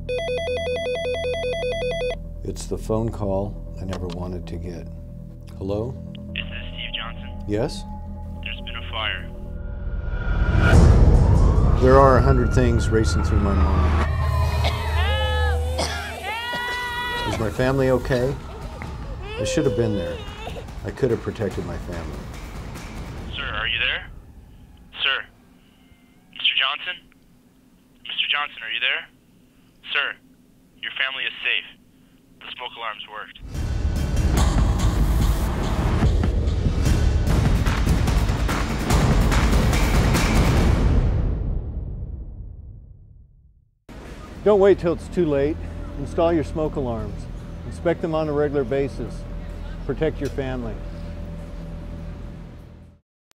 It's the phone call I never wanted to get. Hello? Is this Steve Johnson? Yes? There's been a fire. There are 100 things racing through my mind. Is my family okay? I should have been there. I could have protected my family. Sir, are you there? Sir? Mr. Johnson? Mr. Johnson, are you there? Sir, your family is safe. The smoke alarms worked. Don't wait till it's too late. Install your smoke alarms. Inspect them on a regular basis. Protect your family.